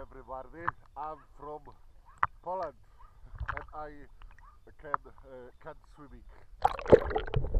everybody. I'm from Poland and I can swimming.